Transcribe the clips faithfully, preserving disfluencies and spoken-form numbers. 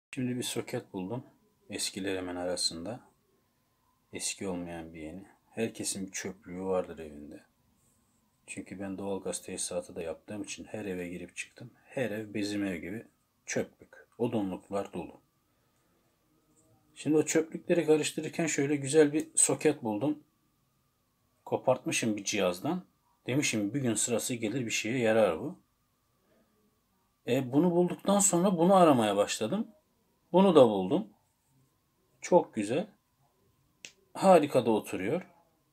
Şimdi bir soket buldum. Eskilerimin arasında. Eski olmayan bir yeni. Herkesin bir çöplüğü vardır evinde. Çünkü ben doğalgaz tesisatı da yaptığım için her eve girip çıktım. Her ev bizim ev gibi çöplük. Odunluklar dolu. Şimdi o çöplükleri karıştırırken şöyle güzel bir soket buldum. Kopartmışım bir cihazdan. Demişim bir gün sırası gelir bir şeye yarar bu. E bunu bulduktan sonra bunu aramaya başladım. Bunu da buldum. Çok güzel. Harika da oturuyor.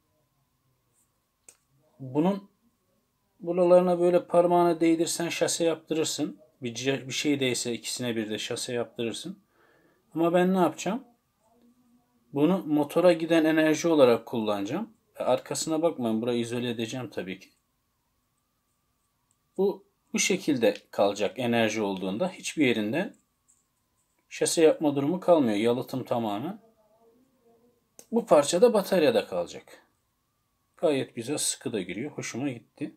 Bunun buralarına böyle parmağına değdirsen şase yaptırırsın. Bir, bir şey değse ikisine bir de şase yaptırırsın. Ama ben ne yapacağım? Bunu motora giden enerji olarak kullanacağım. Arkasına bakmayın. Burayı izole edeceğim tabii ki. Bu bu şekilde kalacak enerji olduğunda. Hiçbir yerinden şase yapma durumu kalmıyor. Yalıtım tamamen. Bu parça da bataryada kalacak. Gayet güzel, sıkı da giriyor. Hoşuma gitti.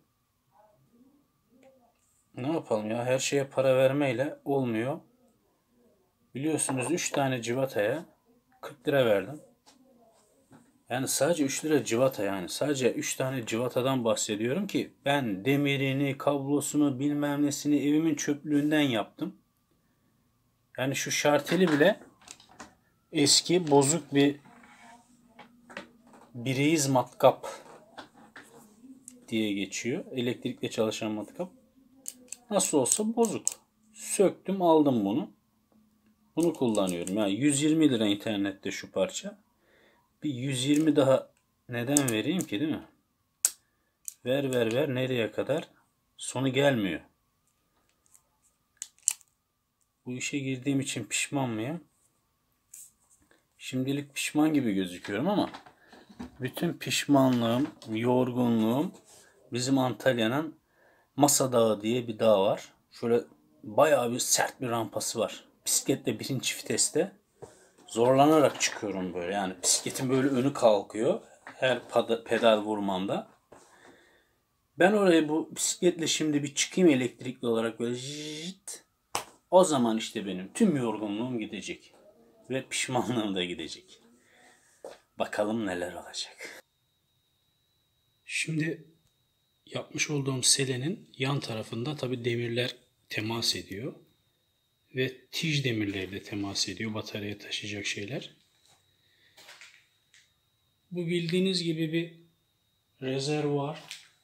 Ne yapalım ya? Her şeye para vermeyle olmuyor. Biliyorsunuz üç tane civataya kırk lira verdim. Yani sadece üç lira civata yani. Sadece üç tane civatadan bahsediyorum ki ben demirini, kablosunu, bilmem nesini evimin çöplüğünden yaptım. Yani şu şarteli bile eski bozuk bir Bireyiz matkap diye geçiyor. Elektrikle çalışan matkap. Nasıl olsa bozuk. Söktüm aldım bunu. Bunu kullanıyorum. Yani yüz yirmi lira internette şu parça. Bir yüz yirmi daha neden vereyim ki, değil mi? Ver ver ver nereye kadar? Sonu gelmiyor. Bu işe girdiğim için pişman mıyım? Şimdilik pişman gibi gözüküyorum ama bütün pişmanlığım, yorgunluğum bizim Antalya'nın Masa Dağı diye bir dağ var. Şöyle bayağı bir sert bir rampası var. Bisikletle birinci viteste zorlanarak çıkıyorum böyle. Yani bisikletin böyle önü kalkıyor her pedal vurmamda. Ben oraya bu bisikletle şimdi bir çıkayım elektrikli olarak böyle jit. O zaman işte benim tüm yorgunluğum gidecek. Ve pişmanlığım da gidecek. Bakalım neler olacak. Şimdi yapmış olduğum selenin yan tarafında tabi demirler temas ediyor. Ve tij demirleri de temas ediyor. Bataryaya taşıyacak şeyler. Bu bildiğiniz gibi bir rezervuar.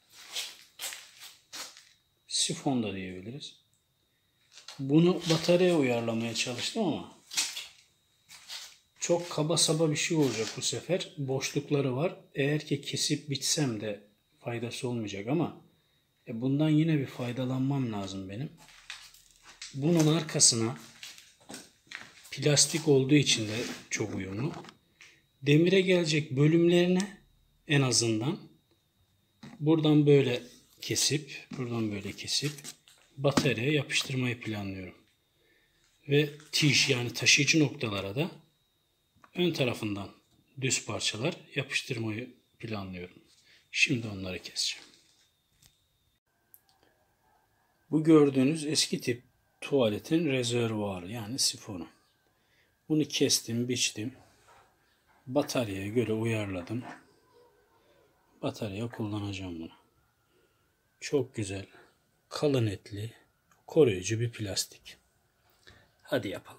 Sifon da diyebiliriz. Bunu bataryaya uyarlamaya çalıştım ama çok kaba saba bir şey olacak bu sefer. Boşlukları var. Eğer ki kesip bitsem de faydası olmayacak ama e bundan yine bir faydalanmam lazım benim. Bunun arkasına plastik olduğu için de çok uyumlu. Demire gelecek bölümlerine en azından buradan böyle kesip, buradan böyle kesip bataryaya yapıştırmayı planlıyorum. Ve tij yani taşıyıcı noktalara da ön tarafından düz parçalar yapıştırmayı planlıyorum. Şimdi onları keseceğim. Bu gördüğünüz eski tip tuvaletin rezervuarı yani sifonu. Bunu kestim, biçtim. Bataryaya göre uyarladım. Batarya kullanacağım bunu. Çok güzel, kalın etli, koruyucu bir plastik. Hadi yapalım.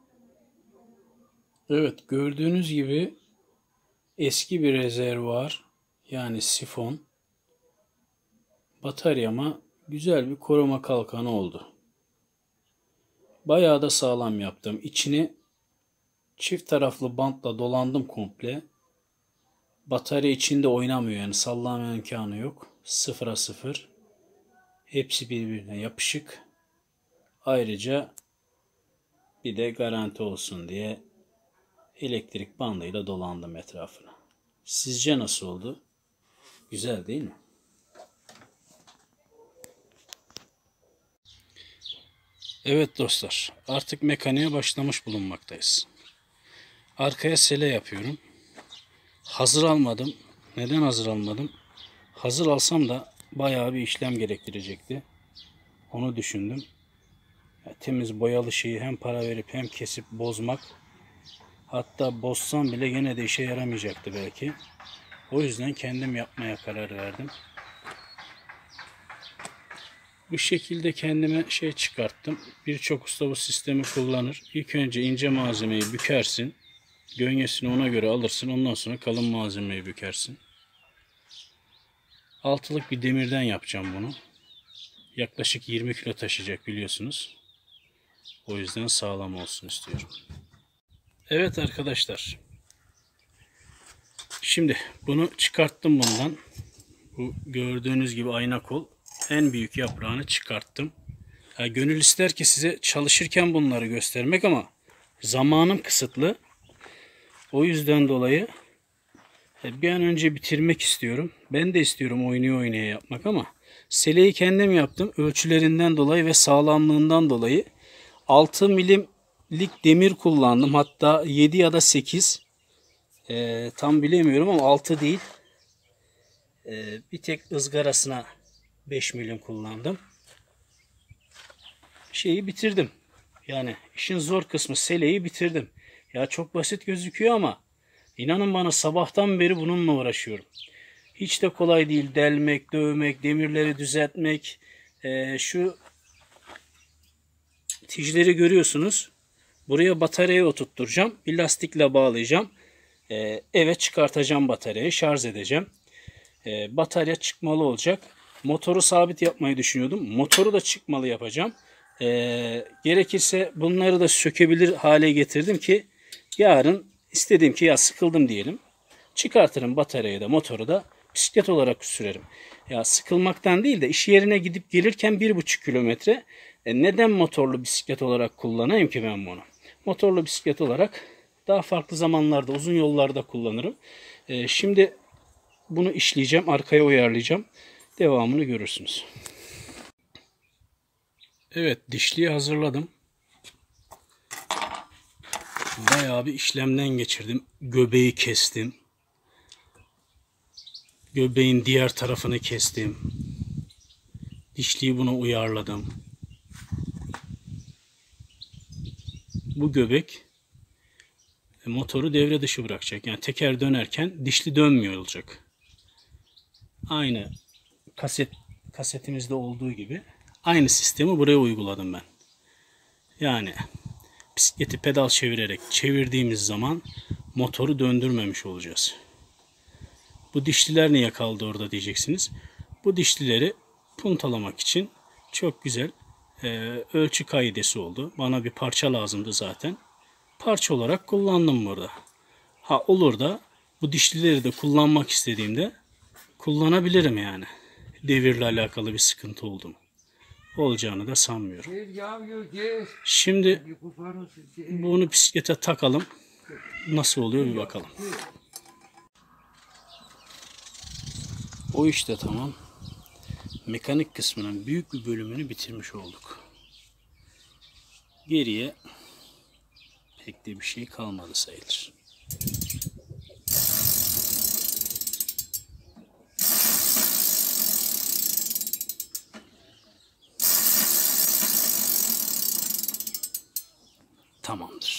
Evet, gördüğünüz gibi eski bir rezervuar yani sifon bataryama güzel bir koruma kalkanı oldu. Bayağı da sağlam yaptım. İçini çift taraflı bantla dolandım komple. Batarya içinde oynamıyor yani sallama imkanı yok. Sıfıra sıfır. Hepsi birbirine yapışık. Ayrıca bir de garanti olsun diye elektrik bandıyla dolandım etrafına. Sizce nasıl oldu? Güzel değil mi? Evet dostlar, artık mekaniğe başlamış bulunmaktayız. Arkaya sele yapıyorum. Hazır almadım. Neden hazır almadım? Hazır alsam da bayağı bir işlem gerektirecekti. Onu düşündüm. Ya, temiz boyalı şeyi hem para verip hem kesip bozmak, hatta bozsam bile gene de işe yaramayacaktı belki. O yüzden kendim yapmaya karar verdim. Bu şekilde kendime şey çıkarttım. Birçok usta bu sistemi kullanır. İlk önce ince malzemeyi bükersin. Göngesini ona göre alırsın. Ondan sonra kalın malzemeyi bükersin. Altılık bir demirden yapacağım bunu. Yaklaşık yirmi kilo taşıyacak biliyorsunuz. O yüzden sağlam olsun istiyorum. Evet arkadaşlar. Şimdi bunu çıkarttım bundan. Bu gördüğünüz gibi ayna kol. En büyük yaprağını çıkarttım. Ya gönül ister ki size çalışırken bunları göstermek ama zamanım kısıtlı. O yüzden dolayı bir an önce bitirmek istiyorum. Ben de istiyorum oynaya oynaya yapmak ama seleyi kendim yaptım. Ölçülerinden dolayı ve sağlamlığından dolayı altı milimlik demir kullandım. Hatta yedi ya da sekiz. Ee, tam bilemiyorum ama altı değil. Ee, bir tek ızgarasına beş milim kullandım. Şeyi bitirdim. Yani işin zor kısmı seleyi bitirdim. Ya çok basit gözüküyor ama inanın bana sabahtan beri bununla uğraşıyorum. Hiç de kolay değil. Delmek, dövmek, demirleri düzeltmek. Ee, şu tijleri görüyorsunuz. Buraya bataryayı oturtturacağım. Bir lastikle bağlayacağım. Ee, eve çıkartacağım bataryayı. Şarj edeceğim. Ee, batarya çıkmalı olacak. Motoru sabit yapmayı düşünüyordum. Motoru da çıkmalı yapacağım. Ee, gerekirse bunları da sökebilir hale getirdim ki yarın istediğim ki ya sıkıldım diyelim. Çıkartırım bataryayı da motoru da bisiklet olarak sürerim. Ya sıkılmaktan değil de iş yerine gidip gelirken bir buçuk kilometre e, neden motorlu bisiklet olarak kullanayım ki ben bunu? Motorlu bisiklet olarak daha farklı zamanlarda uzun yollarda kullanırım. E, şimdi bunu işleyeceğim, arkaya uyarlayacağım. Devamını görürsünüz. Evet, dişliği hazırladım. Bayağı bir işlemden geçirdim. Göbeği kestim. Göbeğin diğer tarafını kestim. Dişliği buna uyarladım. Bu göbek motoru devre dışı bırakacak. Yani teker dönerken dişli dönmüyor olacak. Aynı kaset kasetimizde olduğu gibi aynı sistemi buraya uyguladım ben. Yani bisikleti pedal çevirerek çevirdiğimiz zaman motoru döndürmemiş olacağız. Bu dişliler niye kaldı orada diyeceksiniz. Bu dişlileri puntalamak için çok güzel e, ölçü kaidesi oldu. Bana bir parça lazımdı zaten. Parça olarak kullandım burada. Ha olur da bu dişlileri de kullanmak istediğimde kullanabilirim yani. Devirle alakalı bir sıkıntı oldu mu? Olacağını da sanmıyorum. Şimdi bunu bisiklete takalım. Nasıl oluyor bir bakalım. O işte tamam. Mekanik kısmının büyük bir bölümünü bitirmiş olduk. Geriye pek de bir şey kalmadı sayılır. Tamamdır.